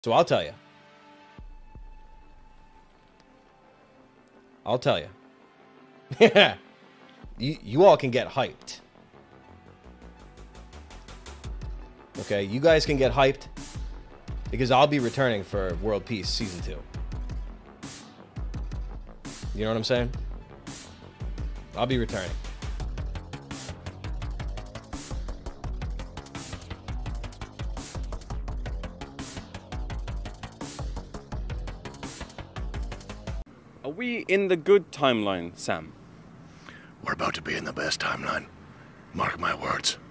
So I'll tell you. I'll tell you. Yeah. You all can get hyped. Okay, you guys can get hyped because I'll be returning for World Peace Season 2. You know what I'm saying? I'll be returning. Are we in the good timeline, Sam? We're about to be in the best timeline. Mark my words.